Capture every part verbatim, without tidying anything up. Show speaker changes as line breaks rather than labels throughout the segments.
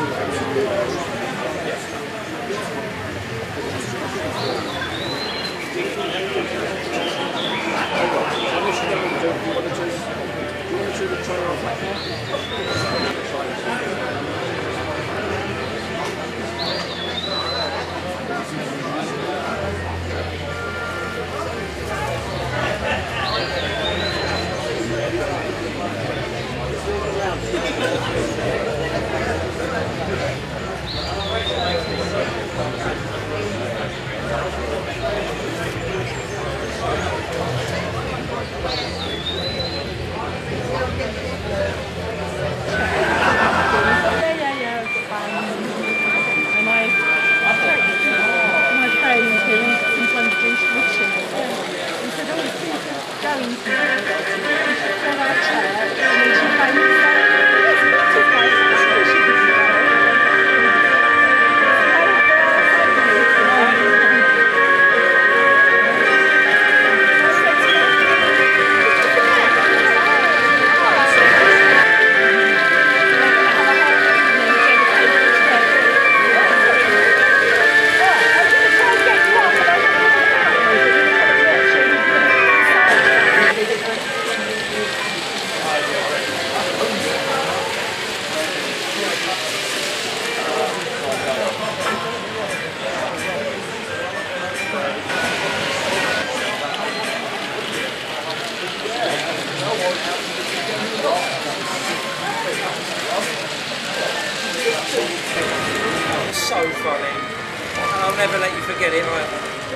So funny. I'll never let you forget it. I,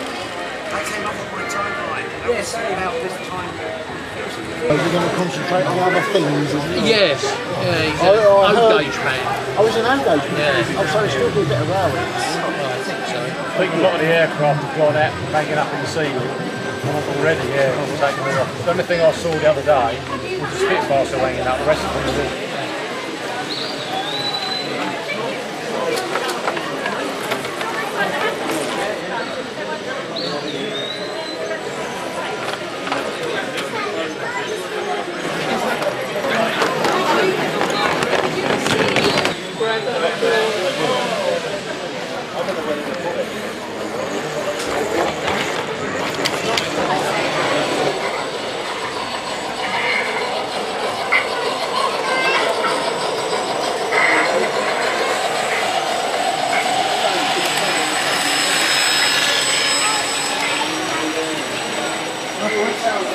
I came up with my timeline. Yes, about this time.
Are you going to concentrate on other things?
Yes. Yeah, he's
an
old age man.
I was an old age man?
Yeah.
Oh, so it's still do a bit of rowing?
I think so.
I think a lot of the aircraft have gone out and banging up in the ceiling already, yeah, taking it off. The only thing I saw the other day was the Spitfire still hanging up, the rest of them are all.
Sounds